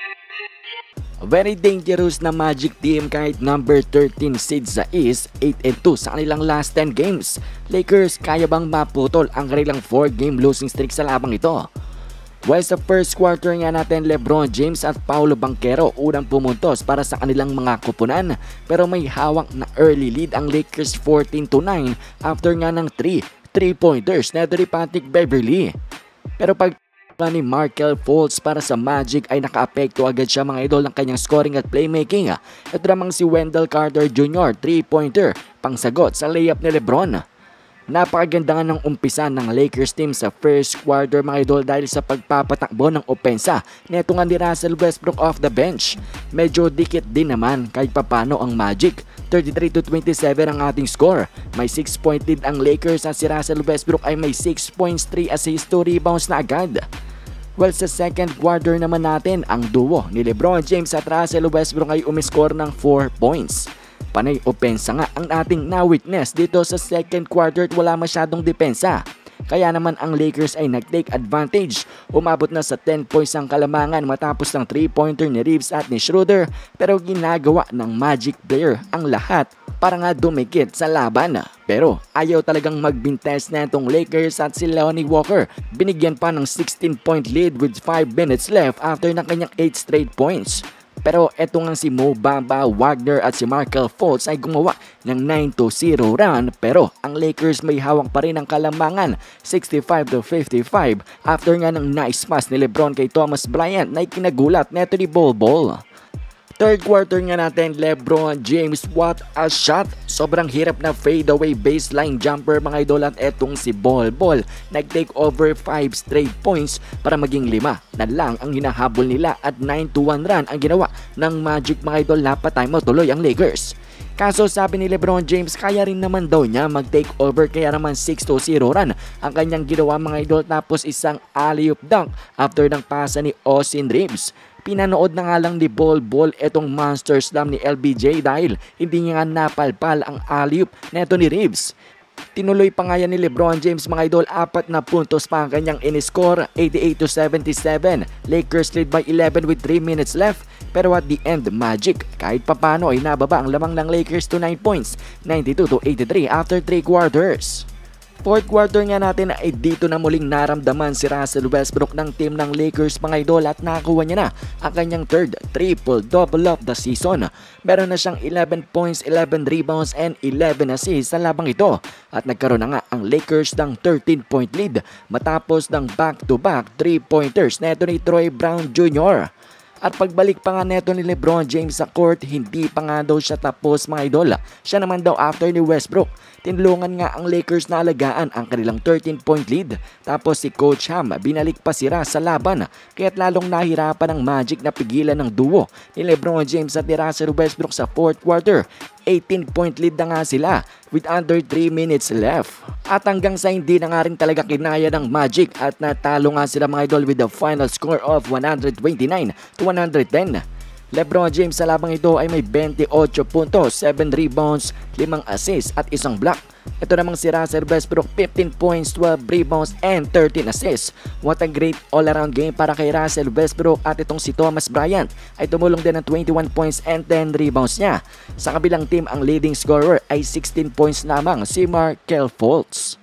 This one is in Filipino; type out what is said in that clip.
Very dangerous na Magic team kahit number 13 seed sa East, 8-2 sa kanilang last 10 games. Lakers, kaya bang maputol ang kanilang 4-game losing streak sa labang ito? Well, sa first quarter nga natin, LeBron James at Paolo Banchero unang pumuntos para sa kanilang mga kupunan, pero may hawak na early lead ang Lakers 14-9 after nga ng 3-pointers na ni Patrick Beverley. Pero pag ni Markelle Fultz para sa Magic ay nakaapekto agad siya mga idol ng kanyang scoring at playmaking. Ito namang si Wendell Carter Jr. 3-pointer pangsagot sa layup ni LeBron. Napakaganda nga ng umpisa ng Lakers team sa first quarter mga idol dahil sa pagpapatakbo ng opensa neto nga ni Russell Westbrook off the bench. Medyo dikit din naman kahit papano ang Magic. 33-27 ang ating score. May 6-point lead ang Lakers at si Russell Westbrook ay may 6 points, 3 assists, 2 rebounds na agad. Well, sa second quarter naman natin, ang duo ni LeBron James at Russell Westbrook ay umiscore ng 4 points. Panay opensa nga ang ating na-witness dito sa second quarter at wala masyadong depensa. Kaya naman ang Lakers ay nag-take advantage. Umabot na sa 10 points ang kalamangan matapos ng 3-pointer ni Reeves at ni Schroeder, pero ginagawa ng Magic player ang lahat para nga dumikit sa laban. Pero ayaw talagang magbintes na itong Lakers at si Lonnie Walker. Binigyan pa ng 16-point lead with 5 minutes left after ng kanyang 8 straight points. Pero eto nga si Mo Bamba, Wagner at si Markelle Fultz ay gumawa ng 9-0 run, pero ang Lakers may hawak pa rin ang kalamangan 65-55 after nga ng nice pass ni LeBron kay Thomas Bryant na ikinagulat neto ni Bol Bol. Third quarter nga natin, LeBron James, what a shot! Sobrang hirap na fadeaway baseline jumper mga idol at etong si Bol Bol nag-take over 5 straight points para maging 5 na lang ang hinahabol nila at 9-1 run ang ginawa ng Magic mga idol na patay mo tuloy ang Lakers. Kaso sabi ni LeBron James kaya rin naman daw niya mag-take over kaya naman 6-0 run ang kanyang ginawa mga idol tapos isang alley-oop dunk after ng pasa ni Austin Reeves. Pinanood na nga lang ni Bol Bol etong monster slam ni LBJ dahil hindi niya nga napalpal ang alley-oop neto ni Reeves. Tinuloy pa nga yan ni LeBron James mga idol, 4 na puntos pa ang kanyang in-score, 88-77. Lakers lead by 11 with 3 minutes left. Pero at the end, Magic kahit papano ay nababa ang lamang ng Lakers to 9 points, 92-83 after 3 quarters. Fourth quarter nga natin ay dito na muling naramdaman si Russell Westbrook ng team ng Lakers mga idol at nakakuha niya na ang kanyang third triple-double of the season. Meron na siyang 11 points, 11 rebounds and 11 assists sa labang ito at nagkaroon na nga ang Lakers ng 13-point lead matapos ng back-to-back 3-pointers neto ni Troy Brown Jr. At pagbalik pa nga neto ni LeBron James sa court, hindi pa nga daw siya tapos mga idol. Siya naman daw after ni Westbrook. Tinulungan nga ang Lakers na alagaan ang kanilang 13-point lead. Tapos si Coach Ham binalik pa si Russ sa laban. Kaya't lalong nahirapan ang Magic na pigilan ng duo ni LeBron James at ni Russell Westbrook sa fourth quarter. 18-point lead na nga sila with under 3 minutes left. At hanggang sa hindi na nga rin talaga kinaya ng Magic at natalo nga sila mga idol with the final score of 129-110. LeBron James sa labang ito ay may 28 puntos, 7 rebounds, 5 assists at 1 block. Ito namang si Russell Westbrook, 15 points, 12 rebounds and 13 assists. What a great all-around game para kay Russell Westbrook at itong si Thomas Bryant ay tumulong din ng 21 points and 10 rebounds niya. Sa kabilang team, ang leading scorer ay 16 points lamang si Markelle Fultz.